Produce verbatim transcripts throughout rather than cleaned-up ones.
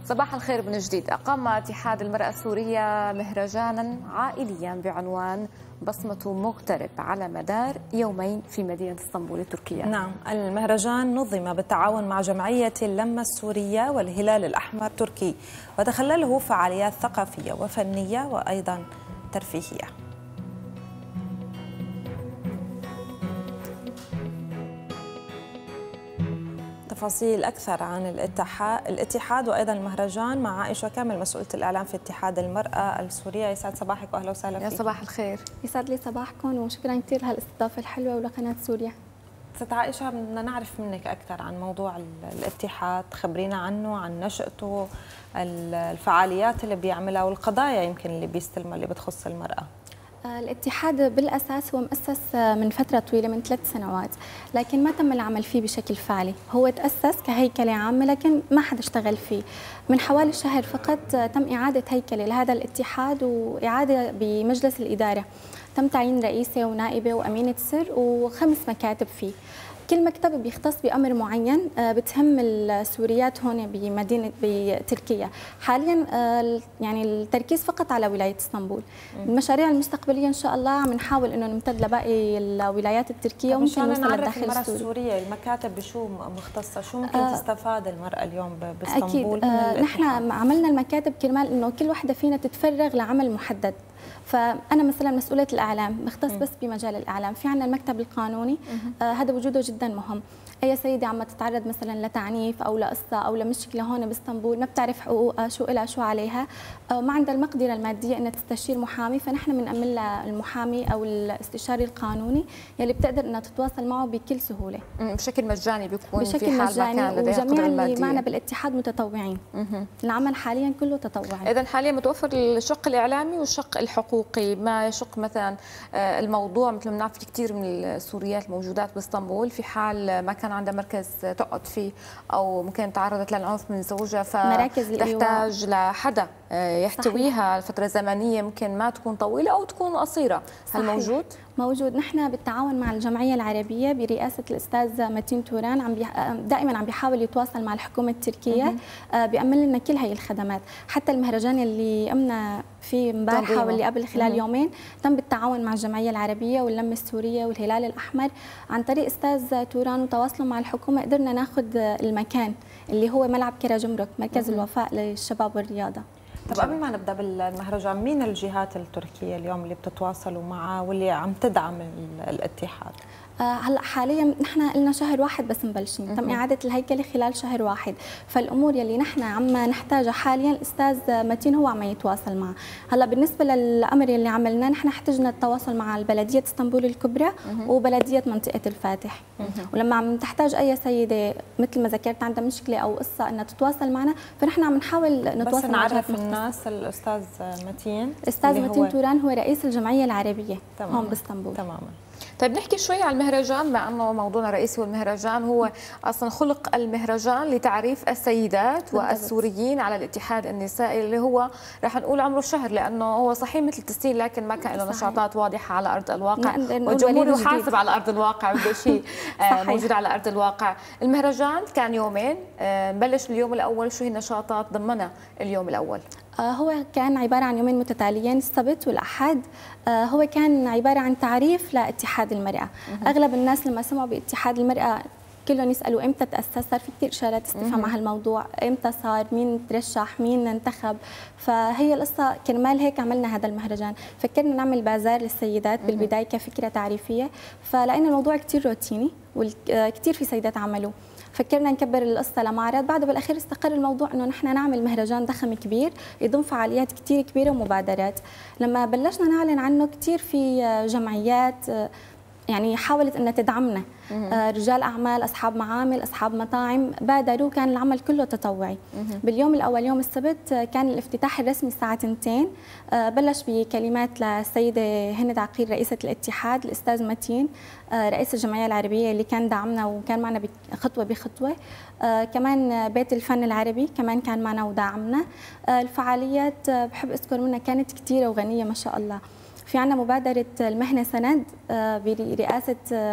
صباح الخير من جديد. أقام اتحاد المرأة السورية مهرجانا عائليا بعنوان بصمة مغترب على مدار يومين في مدينة اسطنبول التركية. نعم، المهرجان نظم بالتعاون مع جمعية اللمة السورية والهلال الأحمر التركي، وتخلله فعاليات ثقافية وفنية وأيضا ترفيهية. تفاصيل أكثر عن الاتحاد وأيضا المهرجان مع عائشة كامل مسؤولة الإعلام في اتحاد المرأة السورية. يسعد صباحك وأهلا وسهلا فيك. يا صباح الخير. يسعد لي صباحكم وشكرا كثير لهالاستضافة الحلوة ولقناة سوريا. ست عائشة، بدنا نعرف منك أكثر عن موضوع الاتحاد، خبرينا عنه، عن نشأته، الفعاليات اللي بيعملها والقضايا يمكن اللي بيستلمها اللي بتخص المرأة. الاتحاد بالأساس هو مؤسس من فترة طويلة من ثلاث سنوات، لكن ما تم العمل فيه بشكل فعلي. هو تأسس كهيكلة عامة لكن ما حدا اشتغل فيه. من حوالي شهر فقط تم إعادة هيكلة لهذا الاتحاد وإعادة بمجلس الإدارة. تم تعيين رئيسة ونائبة وأمينة سر وخمس مكاتب فيه. كل مكتب بيختص بأمر معين بتهم السوريات هون بمدينة بتركيا. حاليا يعني التركيز فقط على ولاية اسطنبول. المشاريع المستقبلية إن شاء الله عم نحاول إنه نمتد لباقي الولايات التركية وممكن نوصل للداخل المرأة السوري. السورية المكاتب بشو مختصة؟ شو ممكن آه تستفاد المرأة اليوم باسطنبول؟ أكيد آه نحن عملنا المكاتب كرمال إنه كل وحدة فينا تتفرغ لعمل محدد. فأنا مثلا مسؤولة الإعلام مختص بس بمجال الإعلام. في عندنا المكتب القانوني، آه هذا وجوده جدا مهم. أي سيدة عم تتعرض مثلا لتعنيف أو لقصة أو لمشكلة هون باسطنبول ما بتعرف حقوقها شو إلها شو عليها، أو ما عندها المقدرة المادية إنها تستشير محامي، فنحن بنأمن لها المحامي أو الاستشاري القانوني يلي بتقدر إنها تتواصل معه بكل سهولة. بشكل مجاني بيكون بشكل في حال مجاني، ما كان لديها وجميع قدرة اللي معنا بالاتحاد متطوعين. العمل حاليا كله تطوعي. إذا حاليا متوفر الشق الإعلامي والشق الحقوقي. ما يشق مثلا الموضوع مثل ما بنعرف في كثير من السوريات الموجودات باسطنبول في حال ما كان عندها مركز تقعد فيه او ممكن تعرضت للعنف من زوجها فتحتاج لحدا يحتويها لفتره زمنيه ممكن ما تكون طويله او تكون قصيره. هل موجود؟ موجود. نحن بالتعاون مع الجمعيه العربيه برئاسه الاستاذ متين توران عم دائما عم بيحاول يتواصل مع الحكومه التركيه، بيأمن لنا كل هي الخدمات. حتى المهرجان اللي قمنا فيه امبارحه واللي قبل خلال يومين تم بالتعاون مع الجمعيه العربيه واللمه السوريه والهلال الاحمر. عن طريق استاذ توران وتواصله مع الحكومه قدرنا ناخذ المكان اللي هو ملعب كراجمرك، مركز الوفاء للشباب والرياضه. طب قبل ما نبدا بالمهرجان، مين الجهات التركيه اليوم اللي بتتواصلوا معها واللي عم تدعم الاتحاد؟ هلا حاليا نحن لنا شهر واحد بس مبلشين، تم اعاده الهيكله خلال شهر واحد، فالامور يلي نحن عم نحتاجها حاليا الاستاذ متين هو عم يتواصل معه. هلا بالنسبه للامر يلي عملناه نحن احتجنا التواصل مع بلديه اسطنبول الكبرى وبلديه منطقه الفاتح، ولما عم تحتاج اي سيده مثل ما ذكرت عندها مشكله او قصه انها تتواصل معنا فنحن عم نحاول نتواصل. بس نعرف الناس الاستاذ متين. الاستاذ متين توران هو رئيس الجمعيه العربيه هون باسطنبول. تماما. طيب نحكي شوي عن المهرجان، مع انه موضوعنا الرئيسي والمهرجان هو اصلا خلق المهرجان لتعريف السيدات والسوريين على الاتحاد النسائي اللي هو رح نقول عمره شهر، لانه هو صحيح مثل تسجيل لكن ما كان له نشاطات واضحه على ارض الواقع، والجمهور يحاسب على ارض الواقع بده شيء موجود على ارض الواقع. المهرجان كان يومين، نبلش اليوم الاول. شو هي النشاطات ضمنها اليوم الاول؟ هو كان عبارة عن يومين متتاليين، السبت والأحد. هو كان عبارة عن تعريف لاتحاد المرأة. أغلب الناس لما سمعوا باتحاد المرأة كلهم يسألوا إمتى تأسس، صار في كثير إشارات استفهام على هالموضوع، إمتى صار، مين ترشح، مين انتخب. فهي القصة كرمال هيك عملنا هذا المهرجان. فكرنا نعمل بازار للسيدات بالبداية كفكرة تعريفية، فلقينا الموضوع كثير روتيني وكثير في سيدات عملوا، فكرنا نكبر القصة لمعرض. بعده بالأخير استقر الموضوع إنه نحن نعمل مهرجان ضخم كبير يضم فعاليات كثير كبيرة ومبادرات. لما بلشنا نعلن عنه كثير في جمعيات يعني حاولت انها تدعمنا، رجال اعمال، اصحاب معامل، اصحاب مطاعم بادروا، كان العمل كله تطوعي. باليوم الاول يوم السبت كان الافتتاح الرسمي الساعه اثنتين، بلش بكلمات للسيده هند عقيل رئيسه الاتحاد، الاستاذ متين رئيس الجمعيه العربيه اللي كان دعمنا وكان معنا خطوه بخطوه، كمان بيت الفن العربي كمان كان معنا ودعمنا. الفعاليات بحب اذكر منها كانت كثيره وغنيه ما شاء الله. في عندنا مبادرة المهنة سند برئاسة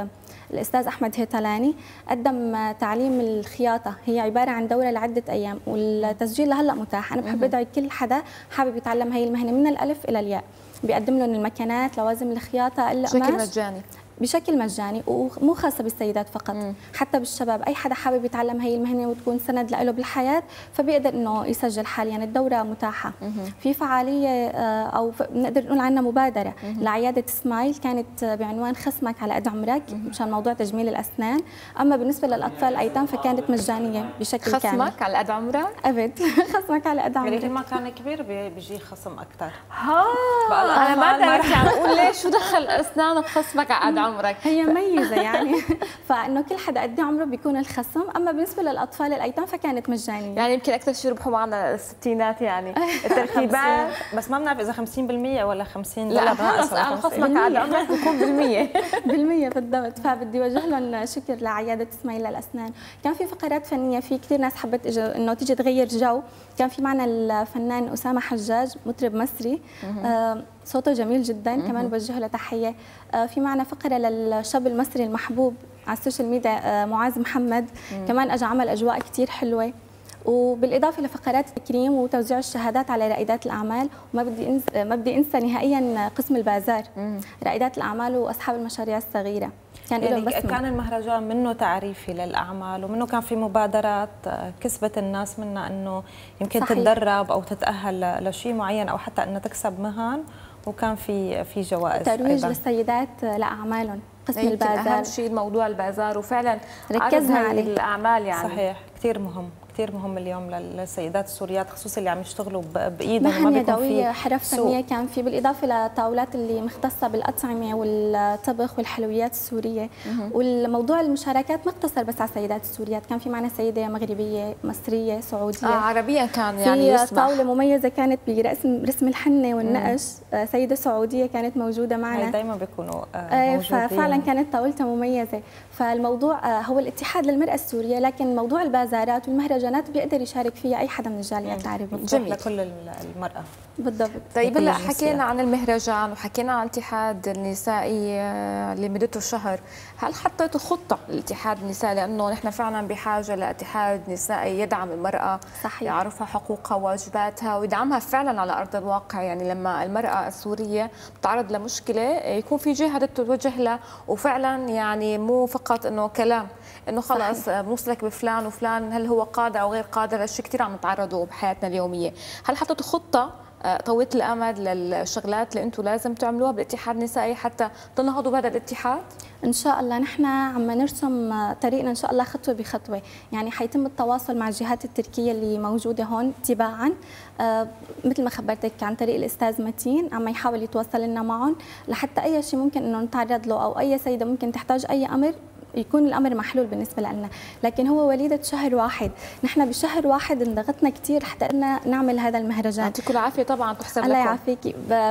الأستاذ أحمد هيتلاني، قدم تعليم الخياطة، هي عبارة عن دورة لعدة أيام والتسجيل لهلا متاح. أنا بحب أدعي كل حدا حابب يتعلم هي المهنة من الألف إلى الياء، بيقدم لهم المكانات، لوازم الخياطة، القماش بشكل مجاني بشكل مجاني، ومو خاصه بالسيدات فقط، مم. حتى بالشباب، اي حدا حابب يتعلم هي المهنه وتكون سند له بالحياه فبيقدر انه يسجل حاليا. الدوره متاحه. مم. في فعاليه او بنقدر نقول عنها مبادره مم. لعياده سمايل، كانت بعنوان خصمك على قد عمرك مشان موضوع تجميل الاسنان. اما بالنسبه للاطفال الايتام فكانت مجانيه بشكل خصمك كامل. خصمك على قد عمرك؟ ابد خصمك على قد عمرك. يعني كل ما كان كبير بيجي خصم اكثر. ها انا ما درت عم اقول ليش شو دخل اسنانك خصمك على قد عمرك؟ هي ميزه يعني فانه كل حدا قد عمره بيكون الخصم. اما بالنسبه للاطفال الايتام فكانت مجانيه. يعني يمكن اكثر شيء ربحوا معنا الستينات يعني التركيبات. بس ما بنعرف اذا خمسين بالمئة ولا خمسين لا خلص انا خصمك على عمرك بيكون بالمية بالمية بالضبط. فبدي اوجه لهم شكر لعياده اسماعيل للاسنان. كان في فقرات فنيه، في كثير ناس حبت انه تيجي تغير جو. كان في معنا الفنان اسامه حجاج، مطرب مصري آه صوته جميل جدا، كمان بوجه له تحيه. آه في معنا فقره للشاب المصري المحبوب على السوشيال ميديا آه معاذ محمد، مم. كمان اجى عمل اجواء كثير حلوه، وبالاضافه لفقرات التكريم وتوزيع الشهادات على رائدات الاعمال. وما بدي انسى ما بدي انسى نهائيا قسم البازار، مم. رائدات الاعمال واصحاب المشاريع الصغيره. كان يعني كان المهرجان منه تعريفي للاعمال، ومنه كان في مبادرات كسبت الناس منها انه يمكن صحيح. تتدرب او تتاهل لشيء معين او حتى انها تكسب مهن، وكان في في جوائز ترويج أيضاً للسيدات لاعمالهم. قسم البازار اهم شيء موضوع البازار، وفعلا ركزنا عليه الاعمال يعني صحيح كثير مهم كثير مهم اليوم للسيدات السوريات، خصوصا اللي عم يشتغلوا بايدهم وما بيكون في حرف فنيه. كان في بالاضافه للطاولات اللي مختصه بالاطعمه والطبخ والحلويات السوريه. والموضوع المشاركات ما اقتصر بس على السيدات السوريات، كان في معنا سيده مغربيه، مصريه، سعوديه، آه عربيا كان يعني في طاوله مميزه كانت برسم رسم الحنه والنقش. آه سيده سعوديه كانت موجوده معنا، دائما بيكونوا آه موجودين. ففعلا كانت طاولتها مميزه. فالموضوع آه هو الاتحاد للمراه السوريه، لكن موضوع البازارات والمهرجانات بيقدر يشارك فيها اي حدا من الجاليات العربيه. جميل لكل المراه بالضبط. طيب هلا حكينا عن المهرجان وحكينا عن الاتحاد النسائي اللي مدته شهر، هل حطيتوا خطه للاتحاد النسائي؟ لانه نحن فعلا بحاجه لاتحاد نسائي يدعم المراه، صحيح، يعرفها حقوقها وواجباتها ويدعمها فعلا على ارض الواقع. يعني لما المراه السوريه تتعرض لمشكله يكون في جهه تتوجه لها، وفعلا يعني مو فقط انه كلام انه خلص بنوصلك بفلان وفلان، هل هو قادر او غير قادر. هالشيء كثير عم نتعرضوا بحياتنا اليوميه. هل حطيتوا خطه طويله الامد للشغلات اللي انتم لازم تعملوها بالاتحاد النسائي حتى تنهضوا بهذا الاتحاد؟ ان شاء الله نحن عم نرسم طريقنا ان شاء الله خطوه بخطوه. يعني حيتم التواصل مع الجهات التركيه اللي موجوده هون تباعا، آه مثل ما خبرتك عن طريق الاستاذ متين، عم يحاول يتواصل لنا معهم لحتى اي شيء ممكن انه نتعرض له او اي سيده ممكن تحتاج اي امر يكون الامر محلول بالنسبه لنا. لكن هو وليده شهر واحد، نحن بشهر واحد انضغطنا كثير حتى قدرنا نعمل هذا المهرجان. يعطيكم العافيه طبعا، تحسب لكم. الله يعافيكي.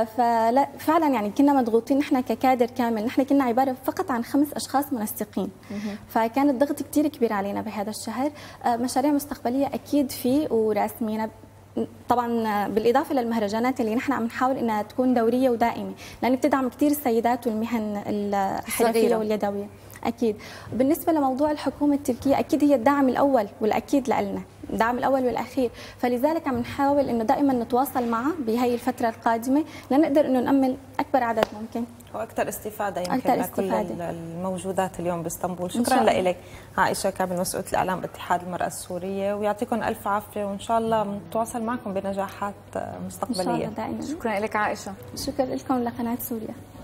فلا فعلا يعني كنا مضغوطين نحن ككادر كامل، نحن كنا عباره فقط عن خمس اشخاص منسقين، فكان الضغط كثير كبير علينا بهذا الشهر. مشاريع مستقبليه اكيد في وراسمينها طبعا، بالاضافه للمهرجانات اللي نحن عم نحاول انها تكون دوريه ودائمه، لان بتدعم كثير السيدات والمهن الحرفيه واليدويه. اكيد. بالنسبه لموضوع الحكومه التركيه، اكيد هي الدعم الاول والاكيد لنا، الدعم الاول والاخير، فلذلك عم نحاول انه دائما نتواصل معه بهي الفتره القادمه لنقدر انه نامن اكبر عدد ممكن واكثر استفاده يمكن لكل الموجودات اليوم باسطنبول. شكرا لك عائشه كامل، مسؤوله الاعلام باتحاد المراه السوريه، ويعطيكم الف عافيه، وان شاء الله نتواصل معكم بنجاحات مستقبليه. ان شاء الله دائما. شكرا لك عائشه. شكرا لكم لقناه سوريا.